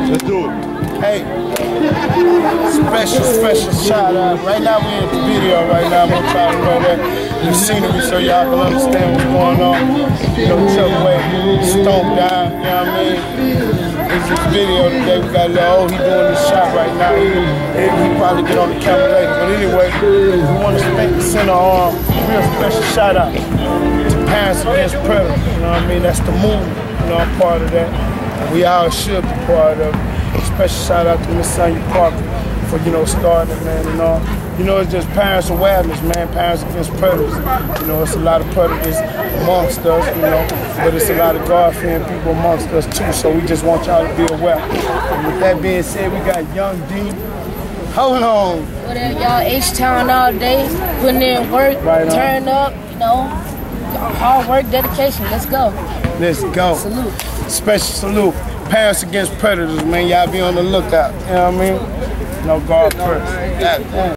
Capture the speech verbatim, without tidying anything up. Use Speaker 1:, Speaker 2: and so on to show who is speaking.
Speaker 1: Let's do it.
Speaker 2: Hey, special, special shout out. Right now we in the video right now. I'm gonna try to run that the scenery so y'all can understand what's going on. You know, Chuck Way, Stomp Down, you know what I mean? This is video today. We got Lil O, he doing this shot right now. He, he probably get on the camera later. But anyway, we want to spend the center arm. Real special shout out to Parents Against Predators. You know what I mean? That's the movement. You know, I'm part of that. And we all should be part of it. Special shout out to Miss Sonya Parker for, you know, starting it, man, and all. You know, it's just parents awareness, man, Parents Against Predators. You know, it's a lot of predators amongst us, you know, but it's a lot of God-fearing people amongst us, too, so we just want y'all to be aware. And with that being said, we got Young D. Hold on.
Speaker 3: What up, y'all? H-Town all day, putting in work,
Speaker 2: right
Speaker 3: turn up, you know, hard work, dedication. Let's go.
Speaker 2: Let's go.
Speaker 3: Salute.
Speaker 2: Special salute. Parents Against Predators, man. Y'all be on the lookout. You know what I mean? No guard first.